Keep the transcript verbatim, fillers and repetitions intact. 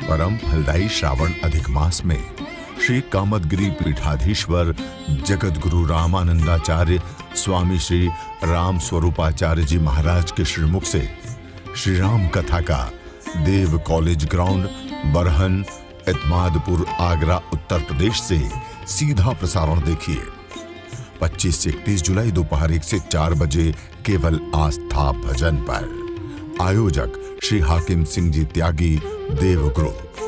परम फलदायी श्रावण अधिक मास में श्री कामदगिरी पीठाधीश्वर जगत गुरु रामानंदाचार्य स्वामी श्री राम स्वरूपाचार्य जी महाराज के श्रीमुख से श्री राम कथा का देव कॉलेज ग्राउंड बरहन एतमादपुर आगरा उत्तर प्रदेश से सीधा प्रसारण देखिए। पच्चीस से इकतीस जुलाई दोपहर एक से चार बजे केवल आस्था भजन पर। आयोजक श्री हाकिम सिंह जी त्यागी, देव ग्रुप।